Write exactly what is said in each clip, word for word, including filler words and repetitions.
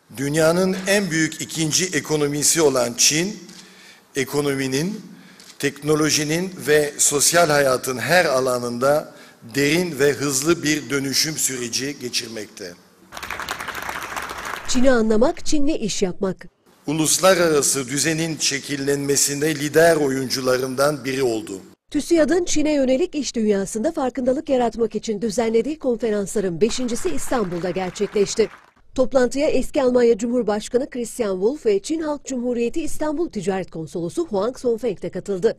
Dünyanın en büyük ikinci ekonomisi olan Çin, ekonominin, teknolojinin ve sosyal hayatın her alanında derin ve hızlı bir dönüşüm süreci geçirmekte. Çin'i anlamak, Çin'le iş yapmak. Uluslararası düzenin şekillenmesinde lider oyuncularından biri oldu. TÜSİAD'ın Çin'e yönelik iş dünyasında farkındalık yaratmak için düzenlediği konferansların beşincisi İstanbul'da gerçekleşti. Toplantıya eski Almanya Cumhurbaşkanı Christian Wulff ve Çin Halk Cumhuriyeti İstanbul Ticaret Konsolosu Huang Sonfeng de katıldı.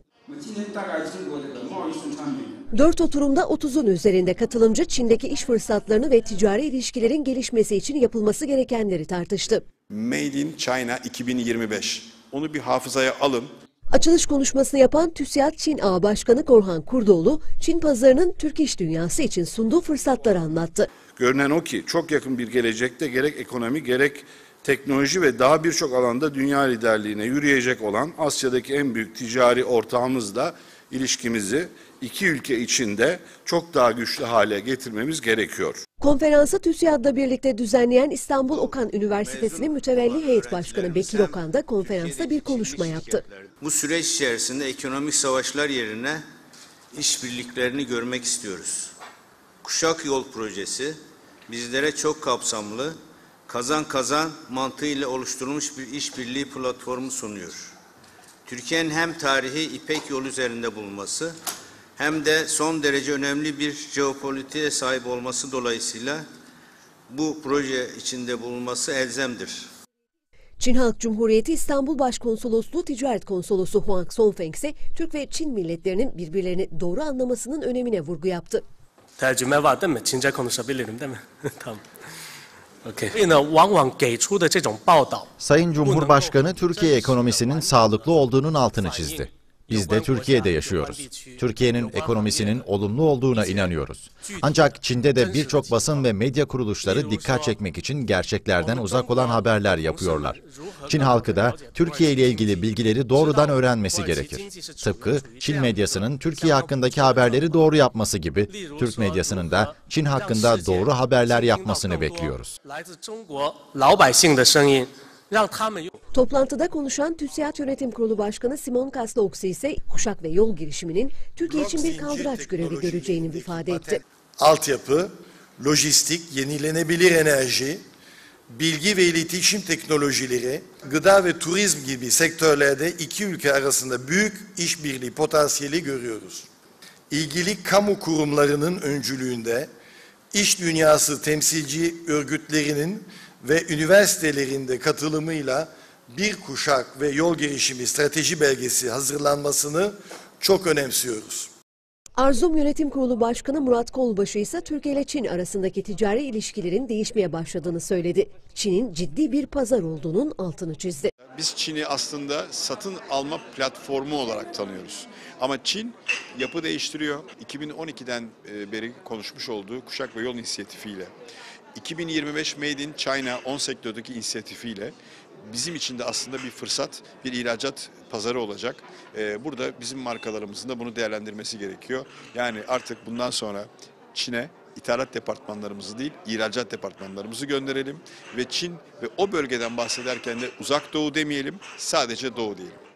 Dört oturumda otuzun üzerinde katılımcı Çin'deki iş fırsatlarını ve ticari ilişkilerin gelişmesi için yapılması gerekenleri tartıştı. Made in China iki bin yirmi beş. Onu bir hafızaya alın. Açılış konuşmasını yapan TÜSİAD Çin Ağı Başkanı Korhan Kurdoğlu, Çin pazarının Türk iş dünyası için sunduğu fırsatları anlattı. Görünen o ki çok yakın bir gelecekte gerek ekonomi gerek teknoloji ve daha birçok alanda dünya liderliğine yürüyecek olan Asya'daki en büyük ticari ortağımızla ilişkimizi iki ülke içinde çok daha güçlü hale getirmemiz gerekiyor. Konferansı TÜSİAD'la birlikte düzenleyen İstanbul Okan Üniversitesi'nin mütevelli heyet başkanı Bekir Okan da konferansta bir konuşma yaptı. Bu süreç içerisinde ekonomik savaşlar yerine işbirliklerini görmek istiyoruz. Kuşak Yol Projesi bizlere çok kapsamlı, kazan kazan mantığıyla oluşturulmuş bir işbirliği platformu sunuyor. Türkiye'nin hem tarihi İpek Yolu üzerinde bulunması hem de son derece önemli bir jeopolitiğe sahip olması dolayısıyla bu proje içinde bulunması elzemdir. Çin Halk Cumhuriyeti İstanbul Başkonsolosluğu Ticaret Konsolosu Huang Sonfeng ise Türk ve Çin milletlerinin birbirlerini doğru anlamasının önemine vurgu yaptı. Tercüme var değil mi? Çince konuşabilirim değil mi? Tamam. Sayın Cumhurbaşkanı Türkiye ekonomisinin sağlıklı olduğunun altını çizdi. Biz de Türkiye'de yaşıyoruz. Türkiye'nin ekonomisinin olumlu olduğuna inanıyoruz. Ancak Çin'de de birçok basın ve medya kuruluşları dikkat çekmek için gerçeklerden uzak olan haberler yapıyorlar. Çin halkı da Türkiye ile ilgili bilgileri doğrudan öğrenmesi gerekir. Tıpkı Çin medyasının Türkiye hakkındaki haberleri doğru yapması gibi, Türk medyasının da Çin hakkında doğru haberler yapmasını bekliyoruz. Toplantıda konuşan TÜSİAD Yönetim Kurulu Başkanı Simon Kastaoksi ise kuşak ve yol girişiminin Türkiye için bir kaldıraç görevi göreceğini ifade etti. Altyapı, lojistik, yenilenebilir enerji, bilgi ve iletişim teknolojileri, gıda ve turizm gibi sektörlerde iki ülke arasında büyük işbirliği potansiyeli görüyoruz. İlgili kamu kurumlarının öncülüğünde iş dünyası temsilci örgütlerinin ve üniversitelerinde katılımıyla bir kuşak ve yol girişimi strateji belgesi hazırlanmasını çok önemsiyoruz. Arzum Yönetim Kurulu Başkanı Murat Kolbaşı ise Türkiye ile Çin arasındaki ticari ilişkilerin değişmeye başladığını söyledi. Çin'in ciddi bir pazar olduğunun altını çizdi. Biz Çin'i aslında satın alma platformu olarak tanıyoruz. Ama Çin yapı değiştiriyor. iki bin on ikiden beri konuşmuş olduğu Kuşak ve Yol inisiyatifiyle, iki bin yirmi beş Made in China on sektördeki inisiyatifiyle bizim için de aslında bir fırsat, bir ihracat pazarı olacak. Burada bizim markalarımızın da bunu değerlendirmesi gerekiyor. Yani artık bundan sonra Çin'e ithalat departmanlarımızı değil, ihracat departmanlarımızı gönderelim ve Çin ve o bölgeden bahsederken de uzak doğu demeyelim, sadece doğu diyelim.